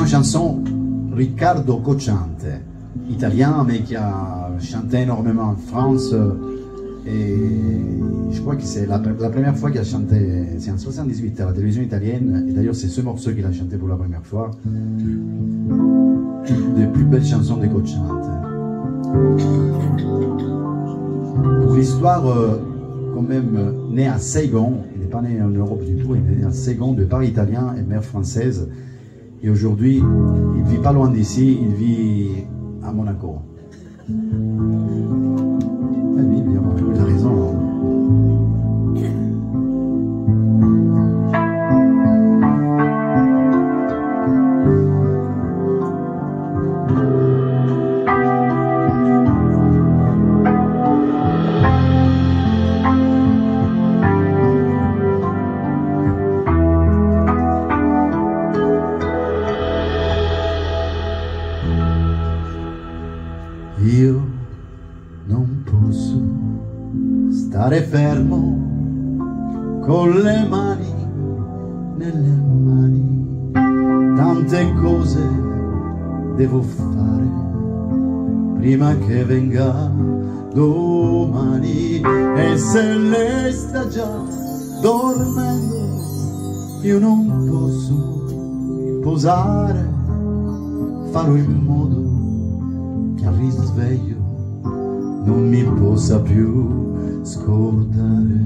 une chanson Riccardo Cocciante, italien mais qui a chanté énormément en France. Et je crois que c'est la première fois qu'il a chanté, c'est en 78 à la télévision italienne, et d'ailleurs c'est ce morceau qu'il a chanté pour la première fois. Une des plus belles chansons de Cocciante. Pour l'histoire, quand même, né à Saigon, il n'est pas né en Europe du tout, il est né à Saigon, de père italien et mère française. Et aujourd'hui, il ne vit pas loin d'ici, il vit à Monaco. Ah oui, bien, il a raison. Io non posso stare fermo con le mani nelle mani, tante cose devo fare prima che venga domani, e se lei sta già dormendo io non posso posare, farò in modo che al risveglio non mi possa più scordare.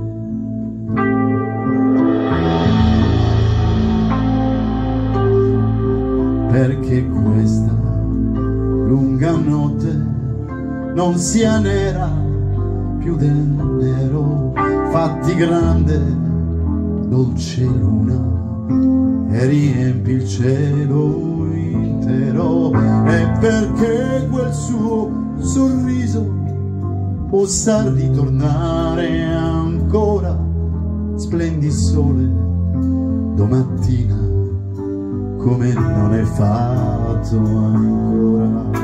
Perché questa lunga notte non sia nera più del nero, fatti grande, dolce luna, e riempi il cielo intero, e perché quel suo sorriso possa ritornare ancora, splendi sole domattina come non è fatto ancora.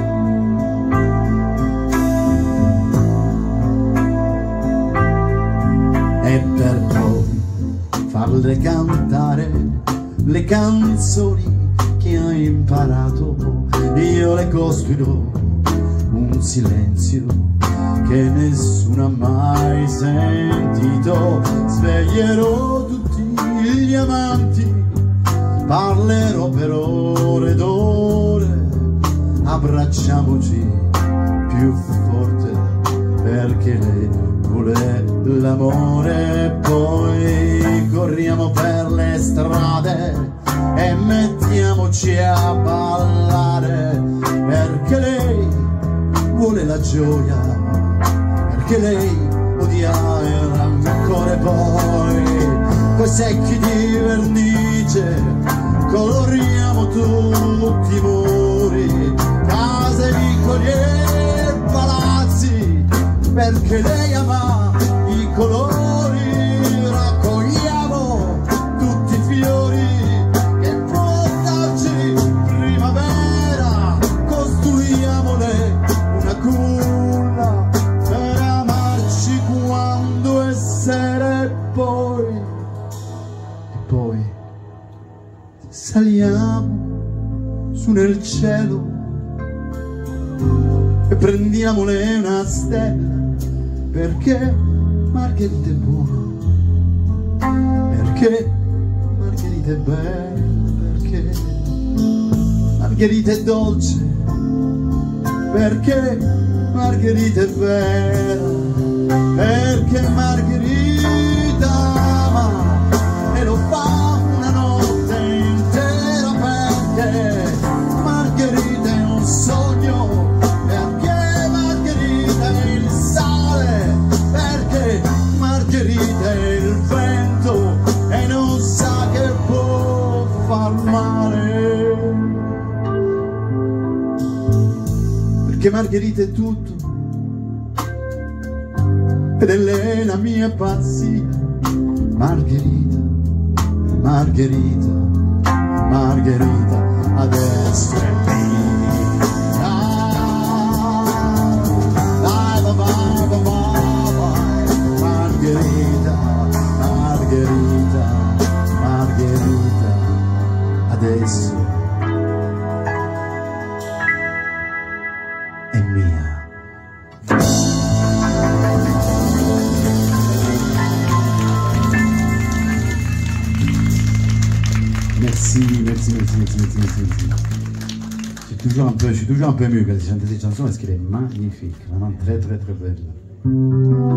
E per poi farle cantare le canzoni che ha imparato, io le costruirò un silenzio che nessuno ha mai sentito. Sveglierò tutti gli amanti, parlerò per ore ed ore, abbracciamoci più forte perché lei vuole l'amore. Poi corriamo per le strade e mettiamoci a ballare, perché lei vuole la gioia, perché lei odia il rancore. Poi coi secchi di vernice coloriamo tutti i muri, case, vicoli e palazzi, perché lei ama i colori. Raccogliamo tutti i fiori che può darci primavera, costruiamole una culla per amarci quando è sera. E poi saliamo su nel cielo e prendiamole una stella, perché Margherita è buona, perché Margherita è bella, perché Margherita è dolce, perché Margherita è bella, perché Margherita ama e lo fa una notte intera, perché Margherita è un sogno, perché Margherita è il sale, perché Margherita è il vento e non sa che può far male, perché Margherita è tutto ed è lei la mia pazzia. Margherita, Margherita, Margherita, adesso è mia. Margherita, Margherita, Margherita, adesso merci. Je suis toujours un peu ému quand je chante cette chanson parce qu'elle est magnifique, vraiment très belle.